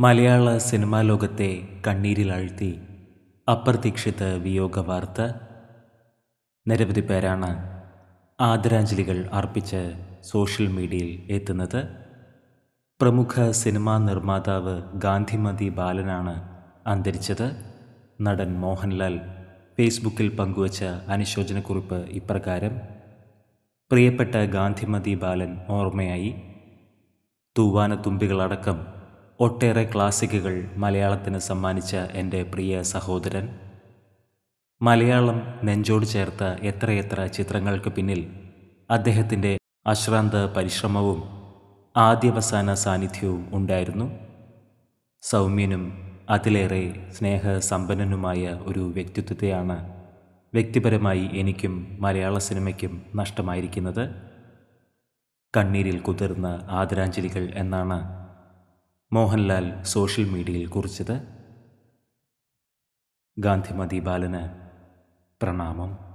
മലയാള cinema ലോകത്തെ കണ്ണീരിലാഴ്ത്തി അപ്രതീക്ഷിത വിയോഗ വാർത്ത. നിരവധി പേരാണ് ആദരാഞ്ജലികൾ അർപ്പിച്ച് സോഷ്യൽ മീഡിയയിൽ എത്തുന്നത്. പ്രമുഖ സിനിമാ നിർമ്മാതാവ് ഗാന്ധിമതി ബാലനാണ് അന്തരിച്ചത്. നടൻ മോഹൻലാൽ ഫേസ്ബുക്കിൽ പങ്കുവച്ച അനുശോചനക്കുറിപ്പ് ഇപ്രകാരം: പ്രിയപ്പെട്ട ഗാന്ധിമതി ബാലൻ ഓർമ്മയായി. തൂവാനത്തുമ്പികളടക്കം ഒട്ടേറെ ക്ലാസിക്കുകൾ മലയാളത്തിന് സമ്മാനിച്ച എൻ്റെ പ്രിയ സഹോദരൻ. മലയാളം നെഞ്ചോട് ചേർത്ത എത്രയെത്ര ചിത്രങ്ങൾക്ക് പിന്നിൽ അദ്ദേഹത്തിൻ്റെ അശ്രാന്ത പരിശ്രമവും ആദ്യവസാന സാന്നിധ്യവും ഉണ്ടായിരുന്നു. സൗമ്യനും അതിലേറെ സ്നേഹസമ്പന്നനുമായ ഒരു വ്യക്തിത്വത്തെയാണ് വ്യക്തിപരമായി എനിക്കും മലയാള സിനിമയ്ക്കും നഷ്ടമായിരിക്കുന്നത്. കണ്ണീരിൽ കുതിർന്ന ആദരാഞ്ജലികൾ എന്നാണ് മോഹൻലാൽ സോഷ്യൽ മീഡിയയിൽ കുറിച്ചത്. ഗാന്ധിമതി ബാലന് പ്രണാമം.